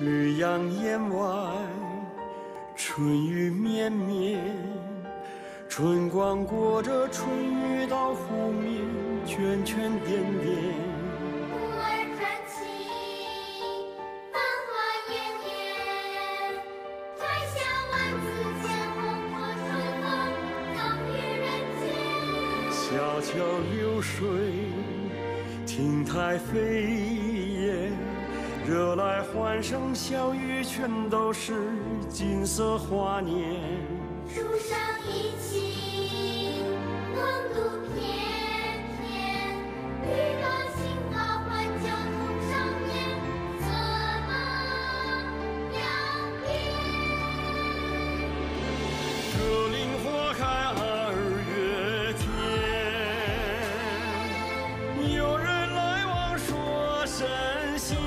日阳檐外，春雨绵绵。春光过着春雨到湖面，圈圈点点。 呼儿转起，繁花艳艳。摘下万紫千红过春风，赠予人间。 小桥流水，亭台飞燕，惹来欢声笑语，全都是金色华年。 树上一起，浓度翩翩，绿萝杏花换酒同上面，策马扬鞭。 这林花开2月天，有人来往说神仙，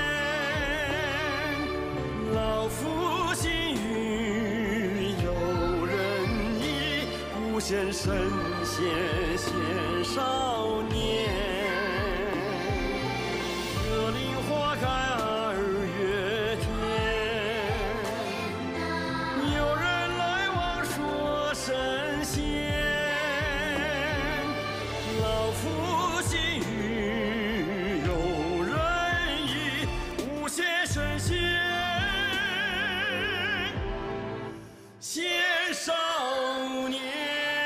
老夫心语有人意，不羡神仙羡少年。这林花开2月天，有人来往说神仙，老夫心语有人意，不羡神仙羡少年。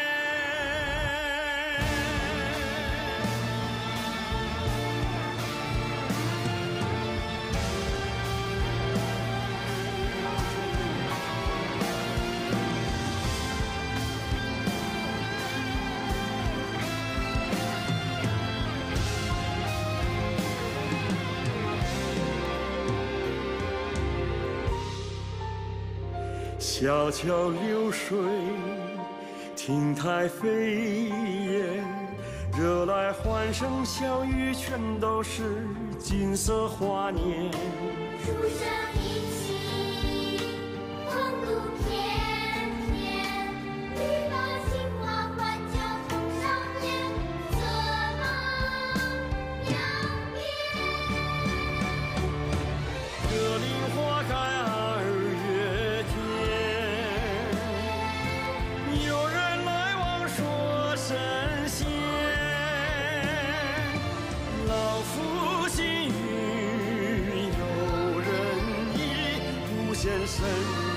小桥流水，亭台飞燕，惹来欢声笑语，全都是金色华年。 树上一起，浓度翩翩，绿萝杏花换酒同上面，策马扬鞭。 这林花开2月天，有人来往说神仙，老夫心语有人意，不羡神